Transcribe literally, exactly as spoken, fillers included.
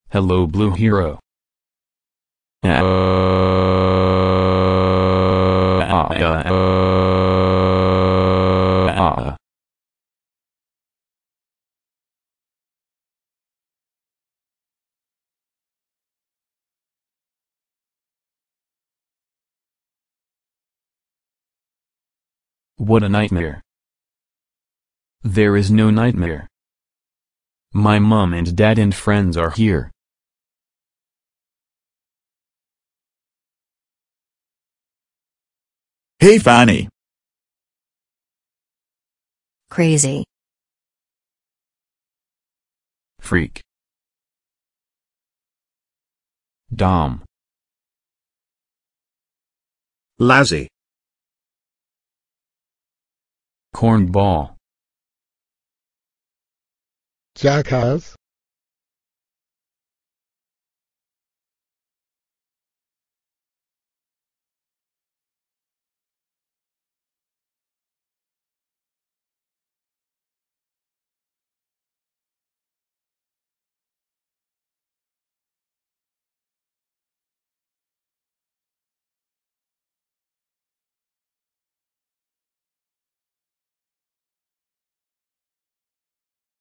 Hello Blue Hero. What a nightmare. There is no nightmare. My mom and dad and friends are here. Hey Fanny. Crazy. Freak. Dom. Lassie. Cornball. Jackass.